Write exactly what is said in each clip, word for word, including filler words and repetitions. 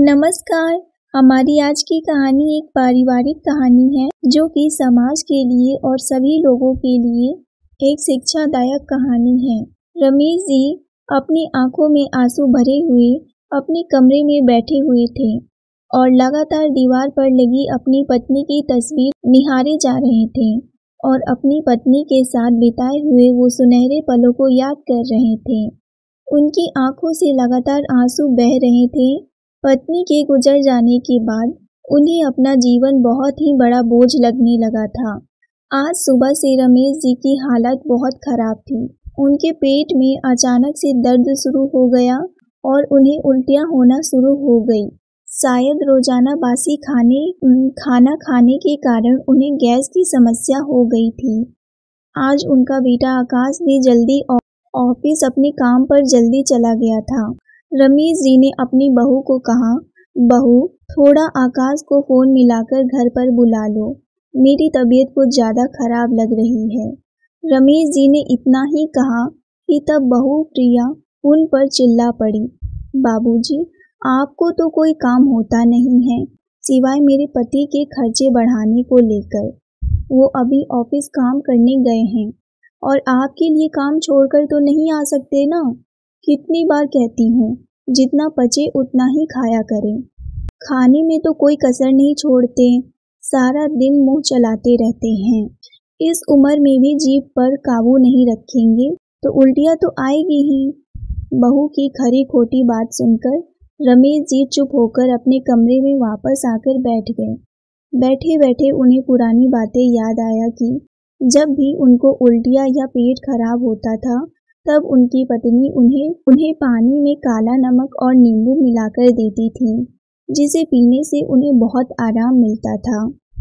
नमस्कार। हमारी आज की कहानी एक पारिवारिक कहानी है जो कि समाज के लिए और सभी लोगों के लिए एक शिक्षादायक कहानी है। रमेश जी अपनी आंखों में आंसू भरे हुए अपने कमरे में बैठे हुए थे और लगातार दीवार पर लगी अपनी पत्नी की तस्वीर निहारे जा रहे थे और अपनी पत्नी के साथ बिताए हुए वो सुनहरे पलों को याद कर रहे थे। उनकी आंखों से लगातार आंसू बह रहे थे। पत्नी के गुजर जाने के बाद उन्हें अपना जीवन बहुत ही बड़ा बोझ लगने लगा था। आज सुबह से रमेश जी की हालत बहुत खराब थी। उनके पेट में अचानक से दर्द शुरू हो गया और उन्हें उल्टियां होना शुरू हो गई। शायद रोजाना बासी खाने खाना खाने के कारण उन्हें गैस की समस्या हो गई थी। आज उनका बेटा आकाश भी जल्दी ऑफिस अपने काम पर जल्दी चला गया था। रमेश जी ने अपनी बहू को कहा, बहू थोड़ा आकाश को फोन मिलाकर घर पर बुला लो, मेरी तबीयत कुछ ज़्यादा खराब लग रही है। रमेश जी ने इतना ही कहा कि तब बहू प्रिया उन पर चिल्ला पड़ी, बाबूजी आपको तो कोई काम होता नहीं है सिवाय मेरे पति के खर्चे बढ़ाने को लेकर। वो अभी ऑफिस काम करने गए हैं और आपके लिए काम छोड़कर तो नहीं आ सकते ना। कितनी बार कहती हूँ जितना पचे उतना ही खाया करें। खाने में तो कोई कसर नहीं छोड़ते, सारा दिन मुंह चलाते रहते हैं। इस उम्र में भी जीभ पर काबू नहीं रखेंगे तो उल्टियाँ तो आएगी ही। बहू की खरी खोटी बात सुनकर रमेश जी चुप होकर अपने कमरे में वापस आकर बैठ गए। बैठे बैठे उन्हें पुरानी बातें याद आया कि जब भी उनको उल्टियाँ या पेट खराब होता था तब उनकी पत्नी उन्हें उन्हें पानी में काला नमक और नींबू मिलाकर देती थी, जिसे पीने से उन्हें बहुत आराम मिलता था।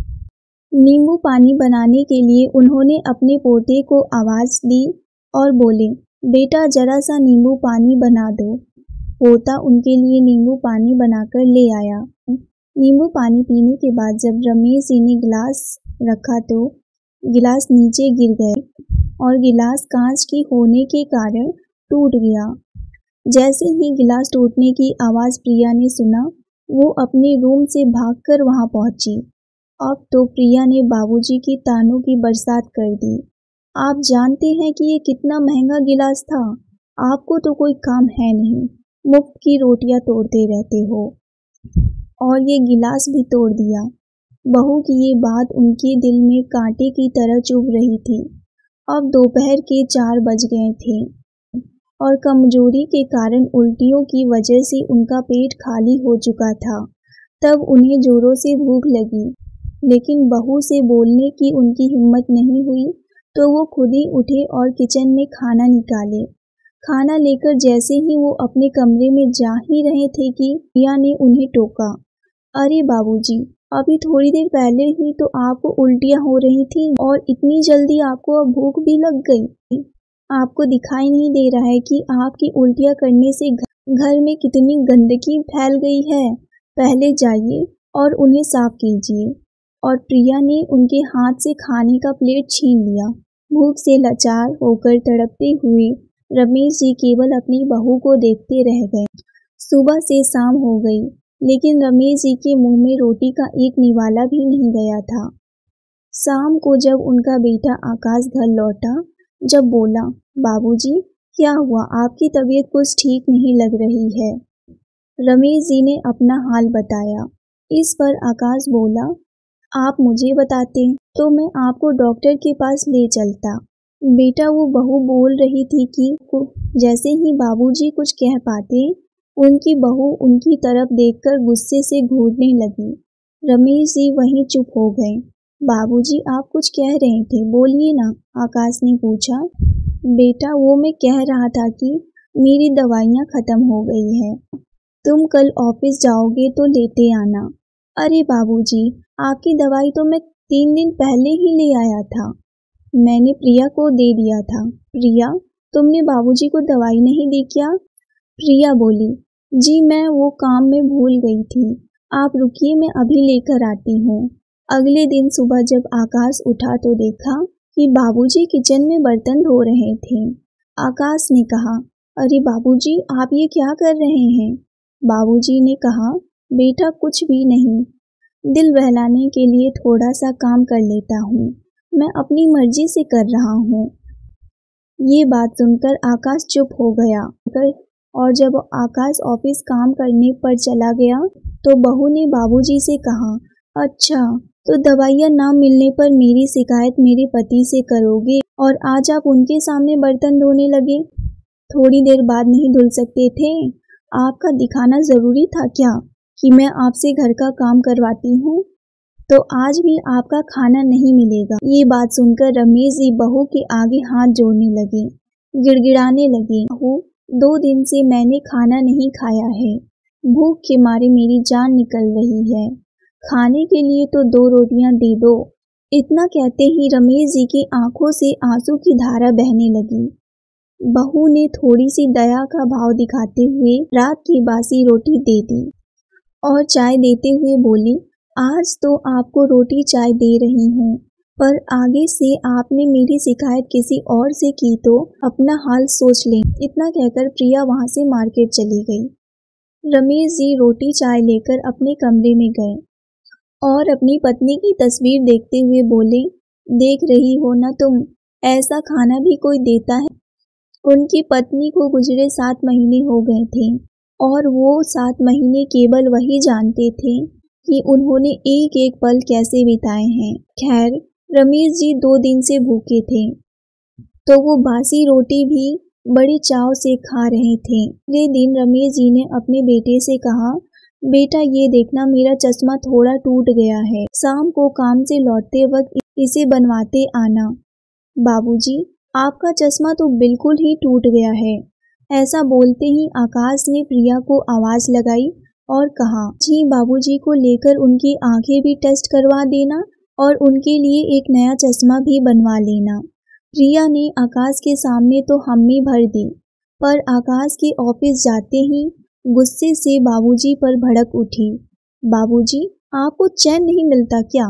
नींबू पानी बनाने के लिए उन्होंने अपने पोते को आवाज़ दी और बोले, बेटा जरा सा नींबू पानी बना दो। पोता उनके लिए नींबू पानी बनाकर ले आया। नींबू पानी पीने के बाद जब रमेश जी ने गिलास रखा तो गिलास नीचे गिर गए और गिलास कांच की होने के कारण टूट गया। जैसे ही गिलास टूटने की आवाज़ प्रिया ने सुना, वो अपने रूम से भागकर वहां पहुंची। अब तो प्रिया ने बाबूजी की तानों की बरसात कर दी। आप जानते हैं कि ये कितना महंगा गिलास था। आपको तो कोई काम है नहीं, मुफ्त की रोटियां तोड़ते रहते हो और ये गिलास भी तोड़ दिया। बहू की ये बात उनके दिल में कांटे की तरह चुभ रही थी। अब दोपहर के चार बज गए थे और कमजोरी के कारण उल्टियों की वजह से उनका पेट खाली हो चुका था। तब उन्हें जोरों से भूख लगी, लेकिन बहू से बोलने की उनकी हिम्मत नहीं हुई, तो वो खुद ही उठे और किचन में खाना निकाले। खाना लेकर जैसे ही वो अपने कमरे में जा ही रहे थे कि प्रिया ने उन्हें टोका, अरे बाबूजी, अभी थोड़ी देर पहले ही तो आपको उल्टियाँ हो रही थी और इतनी जल्दी आपको अब भूख भी लग गई। आपको दिखाई नहीं दे रहा है कि आपकी उल्टियाँ करने से घर में कितनी गंदगी फैल गई है। पहले जाइए और उन्हें साफ कीजिए। और प्रिया ने उनके हाथ से खाने का प्लेट छीन लिया। भूख से लाचार होकर तड़पते हुए रमेश जी केवल अपनी बहू को देखते रह गए। सुबह से शाम हो गई, लेकिन रमेश जी के मुंह में रोटी का एक निवाला भी नहीं गया था। शाम को जब उनका बेटा आकाश घर लौटा, जब बोला, बाबूजी क्या हुआ, आपकी तबीयत कुछ ठीक नहीं लग रही है। रमेश जी ने अपना हाल बताया। इस पर आकाश बोला, आप मुझे बताते तो मैं आपको डॉक्टर के पास ले चलता। बेटा वो बहू बोल रही थी कि जैसे ही बाबूजी कुछ कह पाते, उनकी बहू उनकी तरफ देखकर गुस्से से घूरने लगी। रमेश जी वहीं चुप हो गए। बाबूजी आप कुछ कह रहे थे, बोलिए ना, आकाश ने पूछा। बेटा वो मैं कह रहा था कि मेरी दवाइयाँ खत्म हो गई है, तुम कल ऑफिस जाओगे तो लेते आना। अरे बाबूजी, आपकी दवाई तो मैं तीन दिन पहले ही ले आया था, मैंने प्रिया को दे दिया था। प्रिया, तुमने बाबूजी को दवाई नहीं दी क्या? प्रिया बोली, जी मैं वो काम में भूल गई थी, आप रुकिए मैं अभी लेकर आती हूँ। अगले दिन सुबह जब आकाश उठा तो देखा कि बाबूजी किचन में बर्तन धो रहे थे। आकाश ने कहा, अरे बाबूजी आप ये क्या कर रहे हैं? बाबूजी ने कहा, बेटा कुछ भी नहीं, दिल बहलाने के लिए थोड़ा सा काम कर लेता हूँ। मैं अपनी मर्जी से कर रहा हूँ। ये बात सुनकर आकाश चुप हो गया और जब आकाश ऑफिस काम करने पर चला गया तो बहू ने बाबूजी से कहा, अच्छा तो दवाइयाँ ना मिलने पर मेरी शिकायत मेरे पति से करोगे और आज आप उनके सामने बर्तन धोने लगे। थोड़ी देर बाद नहीं धुल सकते थे? आपका दिखाना जरूरी था क्या कि मैं आपसे घर का काम करवाती हूँ? तो आज भी आपका खाना नहीं मिलेगा। ये बात सुनकर रमेश जी बहू के आगे हाथ जोड़ने लगे, गिड़गिड़ाने लगे, बहू दो दिन से मैंने खाना नहीं खाया है, भूख के मारे मेरी जान निकल रही है, खाने के लिए तो दो रोटियां दे दो। इतना कहते ही रमेश जी की आंखों से आंसू की धारा बहने लगी। बहू ने थोड़ी सी दया का भाव दिखाते हुए रात की बासी रोटी दे दी और चाय देते हुए बोली, आज तो आपको रोटी चाय दे रही हूँ, पर आगे से आपने मेरी शिकायत किसी और से की तो अपना हाल सोच लें। इतना कहकर प्रिया वहाँ से मार्केट चली गई। रमेश जी रोटी चाय लेकर अपने कमरे में गए और अपनी पत्नी की तस्वीर देखते हुए बोले, देख रही हो ना तुम, ऐसा खाना भी कोई देता है? उनकी पत्नी को गुजरे सात महीने हो गए थे और वो सात महीने केवल वही जानते थे कि उन्होंने एक एक पल कैसे बिताए हैं। खैर, रमेश जी दो दिन से भूखे थे तो वो बासी रोटी भी बड़े चाव से खा रहे थे। अगले दिन रमेश जी ने अपने बेटे से कहा, बेटा ये देखना मेरा चश्मा थोड़ा टूट गया है, शाम को काम से लौटते वक्त इसे बनवाते आना। बाबूजी, आपका चश्मा तो बिल्कुल ही टूट गया है। ऐसा बोलते ही आकाश ने प्रिया को आवाज लगाई और कहा, जी बाबूजी को लेकर उनकी आंखें भी टेस्ट करवा देना और उनके लिए एक नया चश्मा भी बनवा लेना। प्रिया ने आकाश के सामने तो हम्मी भर दी, पर आकाश के ऑफिस जाते ही गुस्से से बाबूजी पर भड़क उठी। बाबूजी, आपको चैन नहीं मिलता क्या?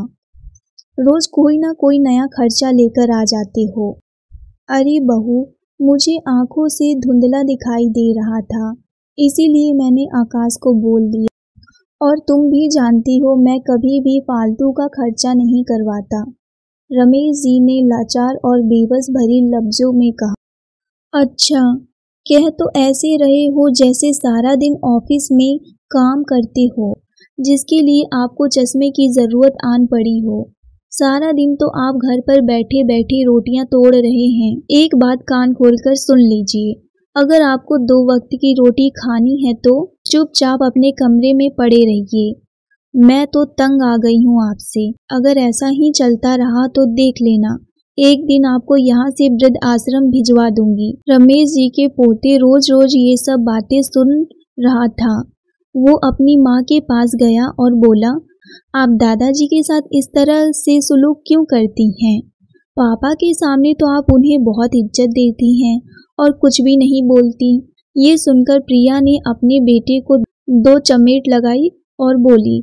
रोज कोई ना कोई नया खर्चा लेकर आ जाते हो। अरे बहू, मुझे आंखों से धुंधला दिखाई दे रहा था, इसीलिए मैंने आकाश को बोल दिया। और तुम भी जानती हो मैं कभी भी फालतू का खर्चा नहीं करवाता। रमेश जी ने लाचार और बेबस भरी लफ्जों में कहा। अच्छा, कह तो ऐसे रहे हो जैसे सारा दिन ऑफिस में काम करते हो, जिसके लिए आपको चश्मे की जरूरत आन पड़ी हो। सारा दिन तो आप घर पर बैठे बैठे रोटियां तोड़ रहे हैं। एक बात कान खोलकर सुन लीजिए, अगर आपको दो वक्त की रोटी खानी है तो चुपचाप अपने कमरे में पड़े रहिए। मैं तो तंग आ गई हूँ आपसे। अगर ऐसा ही चलता रहा तो देख लेना, एक दिन आपको यहाँ से वृद्ध आश्रम भिजवा दूंगी। रमेश जी के पोते रोज रोज ये सब बातें सुन रहा था। वो अपनी माँ के पास गया और बोला, आप दादाजी के साथ इस तरह से सुलूक क्यों करती हैं? पापा के सामने तो आप उन्हें बहुत इज्जत देती हैं और कुछ भी नहीं बोलती। ये सुनकर प्रिया ने अपने बेटे को दो चमेट लगाई और बोली,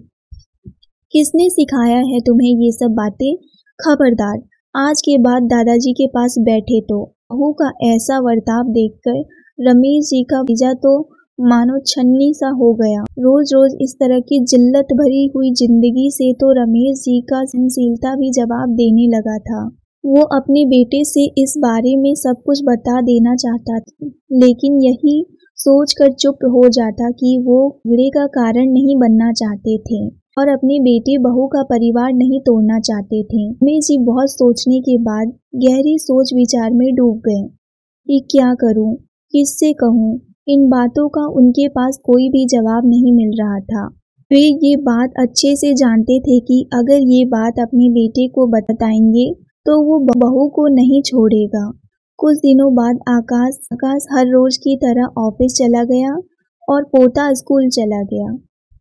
किसने सिखाया है तुम्हें ये सब बातें? खबरदार, आज के बाद दादाजी के पास बैठे तो। बहू का ऐसा बर्ताव देखकर रमेश जी का भतीजा तो मानो छन्नी सा हो गया। रोज रोज इस तरह की जिल्लत भरी हुई जिंदगी से तो रमेश जी का सहनशीलता भी जवाब देने लगा था। वो अपने बेटे से इस बारे में सब कुछ बता देना चाहता था, लेकिन यही सोचकर चुप हो जाता कि वो झगड़े का कारण नहीं बनना चाहते थे और अपने बेटे बहू का परिवार नहीं तोड़ना चाहते थे। रमेश जी बहुत सोचने के बाद गहरी सोच विचार में डूब गए कि क्या करूं, किससे कहूं। इन बातों का उनके पास कोई भी जवाब नहीं मिल रहा था। वे ये बात अच्छे से जानते थे कि अगर ये बात अपने बेटे को बताएंगे तो वो बहू को नहीं छोड़ेगा। कुछ दिनों बाद आकाश आकाश हर रोज की तरह ऑफिस चला गया और पोता स्कूल चला गया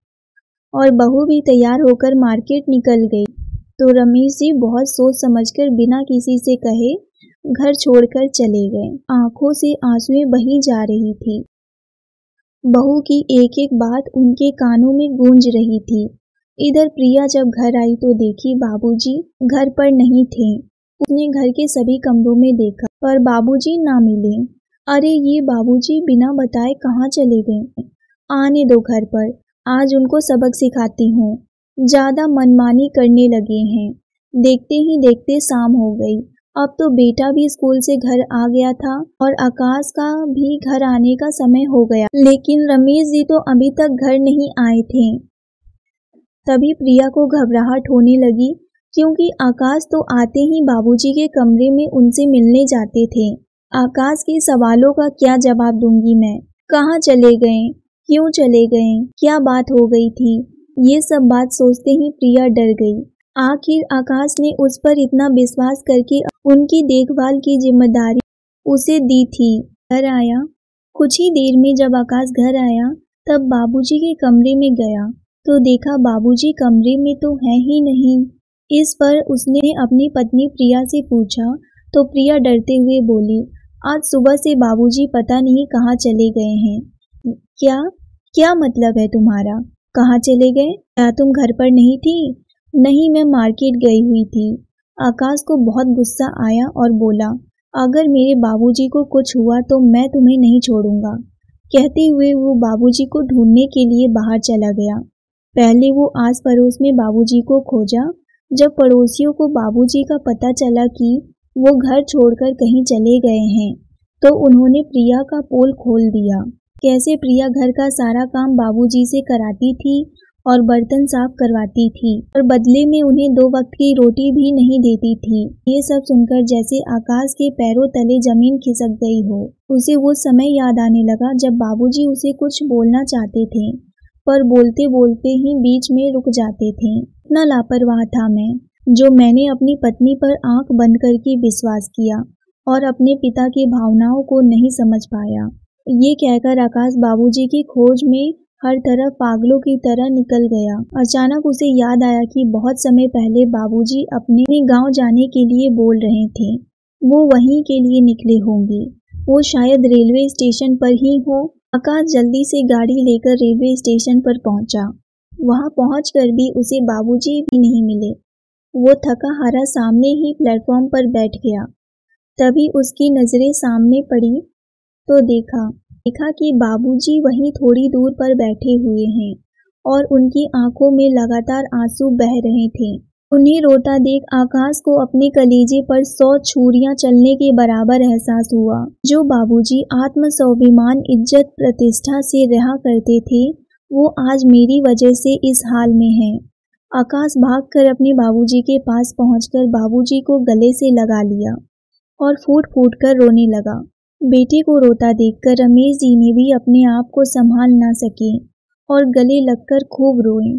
और बहू भी तैयार होकर मार्केट निकल गई। तो रमेश जी बहुत सोच समझकर बिना किसी से कहे घर छोड़कर चले गए। आंखों से आंसुएं बही जा रही थी। बहू की एक एक बात उनके कानों में गूंज रही थी। इधर प्रिया जब घर आई तो देखी बाबूजी घर पर नहीं थे। उसने घर के सभी कमरों में देखा पर बाबूजी ना मिले। अरे ये बाबूजी बिना बताए कहाँ चले गए? आने दो घर पर, आज उनको सबक सिखाती हूँ। ज़्यादा मनमानी करने लगे हैं। देखते ही देखते शाम हो गई। अब तो बेटा भी स्कूल से घर आ गया था और आकाश का भी घर आने का समय हो गया, लेकिन रमेश जी तो अभी तक घर नहीं आए थे। तभी प्रिया को घबराहट होने लगी, क्योंकि आकाश तो आते ही बाबूजी के कमरे में उनसे मिलने जाते थे। आकाश के सवालों का क्या जवाब दूंगी मैं? कहाँ चले गए? क्यों चले गए? क्या बात हो गई थी? ये सब बात सोचते ही प्रिया डर गई। आखिर आकाश ने उस पर इतना विश्वास करके उनकी देखभाल की जिम्मेदारी उसे दी थी। घर आया। कुछ ही देर में जब आकाश घर आया तब बाबूजी के कमरे में गया तो देखा बाबूजी कमरे में तो है ही नहीं। इस पर उसने अपनी पत्नी प्रिया से पूछा तो प्रिया डरते हुए बोली, आज सुबह से बाबूजी पता नहीं कहाँ चले गए हैं। क्या क्या मतलब है तुम्हारा? कहाँ चले गए? क्या तुम घर पर नहीं थी? नहीं, मैं मार्केट गई हुई थी। आकाश को बहुत गुस्सा आया और बोला, अगर मेरे बाबूजी को कुछ हुआ तो मैं तुम्हें नहीं छोड़ूंगा। कहते हुए वो बाबूजी को ढूंढने के लिए बाहर चला गया। पहले वो आस पड़ोस में बाबूजी को खोजा। जब पड़ोसियों को बाबूजी का पता चला कि वो घर छोड़कर कहीं चले गए हैं तो उन्होंने प्रिया का पोल खोल दिया। कैसे प्रिया घर का सारा काम बाबूजी से कराती थी और बर्तन साफ करवाती थी और बदले में उन्हें दो वक्त की रोटी भी नहीं देती थी। ये सब सुनकर जैसे आकाश के पैरों तले जमीन खिसक गई हो। उसे वो समय याद आने लगा जब बाबूजी उसे कुछ बोलना चाहते थे पर बोलते बोलते ही बीच में रुक जाते थे। इतना लापरवाह था मैं, जो मैंने अपनी पत्नी पर आंख बंद करके विश्वास किया और अपने पिता की भावनाओं को नहीं समझ पाया। ये कहकर आकाश बाबूजी की खोज में हर तरफ पागलों की तरह निकल गया। अचानक उसे याद आया कि बहुत समय पहले बाबूजी अपने गांव जाने के लिए बोल रहे थे। वो वहीं के लिए निकले होंगे। वो शायद रेलवे स्टेशन पर ही हो। आकाश जल्दी से गाड़ी लेकर रेलवे स्टेशन पर पहुंचा। वहां पहुंचकर भी उसे बाबूजी भी नहीं मिले। वो थका हारा सामने ही प्लेटफॉर्म पर बैठ गया। तभी उसकी नजरें सामने पड़ी तो देखा देखा कि बाबूजी वहीं थोड़ी दूर पर बैठे हुए हैं और उनकी आंखों में लगातार आंसू बह रहे थे। उन्हें रोता देख आकाश को अपने कलेजे पर सौ छुरियां चलने के बराबर एहसास हुआ। जो बाबूजी आत्म स्वाभिमान इज्जत प्रतिष्ठा से रहा करते थे वो आज मेरी वजह से इस हाल में है। आकाश भागकर अपने बाबूजी के पास पहुंचकर बाबूजी को गले से लगा लिया और फूट फूट कर रोने लगा। बेटे को रोता देखकर रमेश जी ने भी अपने आप को संभाल ना सके और गले लगकर खूब रोए।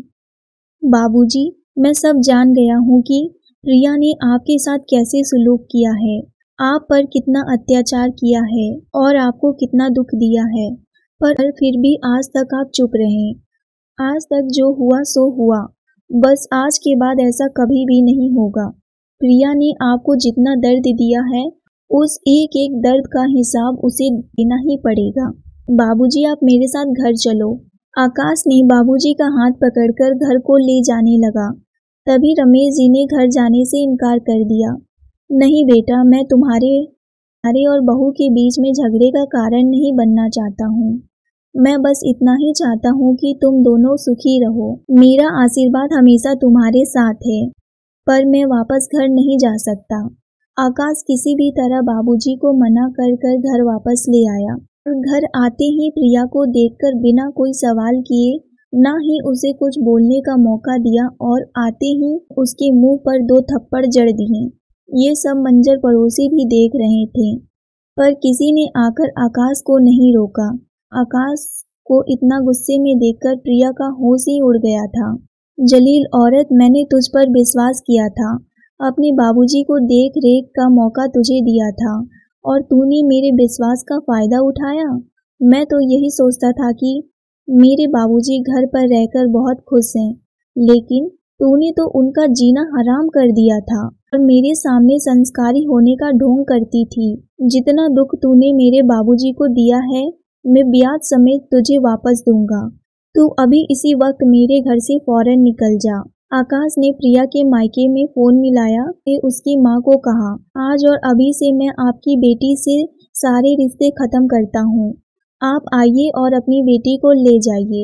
बाबूजी, मैं सब जान गया हूँ कि प्रिया ने आपके साथ कैसे सलूक किया है, आप पर कितना अत्याचार किया है और आपको कितना दुख दिया है, पर फिर भी आज तक आप चुप रहे। आज तक जो हुआ सो हुआ, बस आज के बाद ऐसा कभी भी नहीं होगा। प्रिया ने आपको जितना दर्द दिया है उस एक एक दर्द का हिसाब उसे देना ही पड़ेगा। बाबूजी, आप मेरे साथ घर चलो। आकाश ने बाबूजी का हाथ पकड़कर घर को ले जाने लगा। तभी रमेश जी ने घर जाने से इनकार कर दिया। नहीं बेटा, मैं तुम्हारे तुम्हारे और बहू के बीच में झगड़े का कारण नहीं बनना चाहता हूँ। मैं बस इतना ही चाहता हूँ कि तुम दोनों सुखी रहो। मेरा आशीर्वाद हमेशा तुम्हारे साथ है, पर मैं वापस घर नहीं जा सकता। आकाश किसी भी तरह बाबूजी को मना कर कर घर वापस ले आया और घर आते ही प्रिया को देखकर बिना कोई सवाल किए ना ही उसे कुछ बोलने का मौका दिया और आते ही उसके मुंह पर दो थप्पड़ जड़ दिए। ये सब मंजर पड़ोसी भी देख रहे थे, पर किसी ने आकर आकाश को नहीं रोका। आकाश को इतना गुस्से में देखकर प्रिया का होश ही उड़ गया था। जलील औरत, मैंने तुझ पर विश्वास किया था, अपने बाबूजी को देख रेख का मौका तुझे दिया था और तूने मेरे विश्वास का फायदा उठाया। मैं तो यही सोचता था कि मेरे बाबूजी घर पर रहकर बहुत खुश हैं, लेकिन तूने तो उनका जीना हराम कर दिया था और मेरे सामने संस्कारी होने का ढोंग करती थी। जितना दुख तूने मेरे बाबूजी को दिया है मैं ब्याज समेत तुझे वापस दूंगा। तू अभी इसी वक्त मेरे घर से फौरन निकल जा। आकाश ने प्रिया के मायके में फोन मिलाया फिर उसकी माँ को कहा, आज और अभी से मैं आपकी बेटी से सारे रिश्ते खत्म करता हूँ। आप आइए और अपनी बेटी को ले जाइए।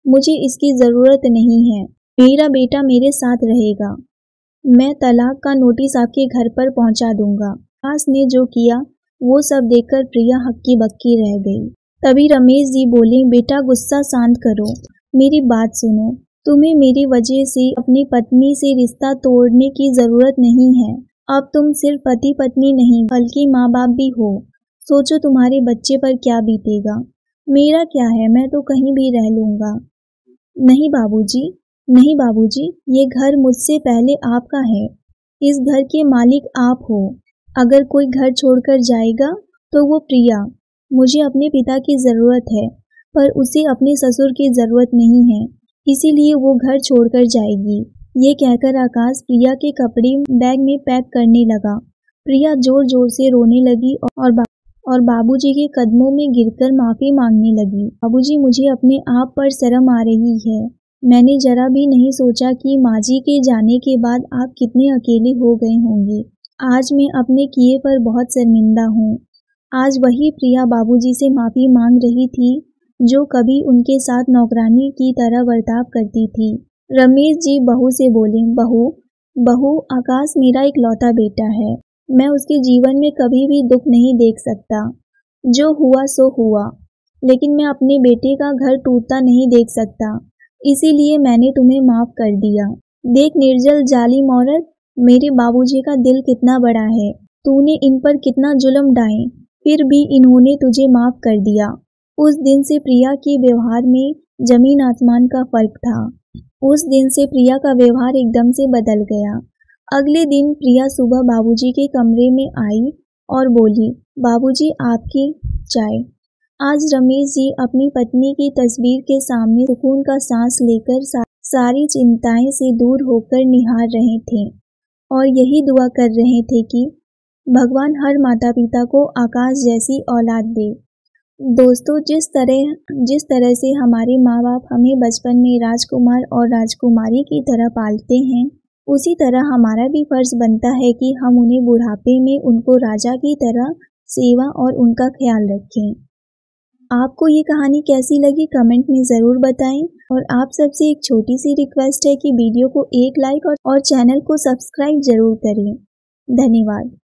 मुझे इसकी ज़रूरत नहीं है। मेरा बेटा मेरे साथ रहेगा। मैं तलाक का नोटिस आपके घर पर पहुंचा दूंगा। आकाश ने जो किया वो सब देखकर प्रिया हक्की बक्की रह गई। तभी रमेश जी बोले, बेटा गुस्सा शांत करो, मेरी बात सुनो। तुम्हें मेरी वजह से अपनी पत्नी से रिश्ता तोड़ने की ज़रूरत नहीं है। अब तुम सिर्फ पति पत्नी नहीं बल्कि माँ बाप भी हो। सोचो तुम्हारे बच्चे पर क्या बीतेगा। मेरा क्या है, मैं तो कहीं भी रह लूँगा। नहीं बाबूजी, नहीं बाबूजी, ये घर मुझसे पहले आपका है। इस घर के मालिक आप हो। अगर कोई घर छोड़कर जाएगा तो वो प्रिया। मुझे अपने पिता की ज़रूरत है पर उसे अपने ससुर की ज़रूरत नहीं है, इसीलिए वो घर छोड़कर जाएगी। ये कहकर आकाश प्रिया के कपड़े बैग में पैक करने लगा। प्रिया जोर जोर से रोने लगी और बा, और बाबूजी के कदमों में गिरकर माफ़ी मांगने लगी। बाबूजी, मुझे अपने आप पर शर्म आ रही है। मैंने जरा भी नहीं सोचा कि माँ जी के जाने के बाद आप कितने अकेले हो गए होंगे। आज मैं अपने किए पर बहुत शर्मिंदा हूँ। आज वही प्रिया बाबूजी से माफ़ी मांग रही थी जो कभी उनके साथ नौकरानी की तरह बर्ताव करती थी। रमेश जी बहू से बोले, बहू बहू आकाश मेरा एक लौता बेटा है। मैं उसके जीवन में कभी भी दुख नहीं देख सकता। जो हुआ सो हुआ, लेकिन मैं अपने बेटे का घर टूटता नहीं देख सकता, इसीलिए मैंने तुम्हें माफ़ कर दिया। देख निर्जल जालिम औरत, मेरे बाबूजी का दिल कितना बड़ा है। तूने इन पर कितना जुल्म ढाए, फिर भी इन्होंने तुझे माफ़ कर दिया। उस दिन से प्रिया के व्यवहार में जमीन आसमान का फर्क था। उस दिन से प्रिया का व्यवहार एकदम से बदल गया। अगले दिन प्रिया सुबह बाबूजी के कमरे में आई और बोली, बाबूजी आपकी चाय। आज रमेश जी अपनी पत्नी की तस्वीर के सामने सुकून का सांस लेकर सा, सारी चिंताएं से दूर होकर निहार रहे थे और यही दुआ कर रहे थे कि भगवान हर माता पिता को आकाश जैसी औलाद दे। दोस्तों, जिस तरह जिस तरह से हमारे माँ बाप हमें बचपन में राजकुमार और राजकुमारी की तरह पालते हैं, उसी तरह हमारा भी फर्ज बनता है कि हम उन्हें बुढ़ापे में उनको राजा की तरह सेवा और उनका ख्याल रखें। आपको ये कहानी कैसी लगी कमेंट में ज़रूर बताएं और आप सबसे एक छोटी सी रिक्वेस्ट है कि वीडियो को एक लाइक और, और चैनल को सब्सक्राइब ज़रूर करें। धन्यवाद।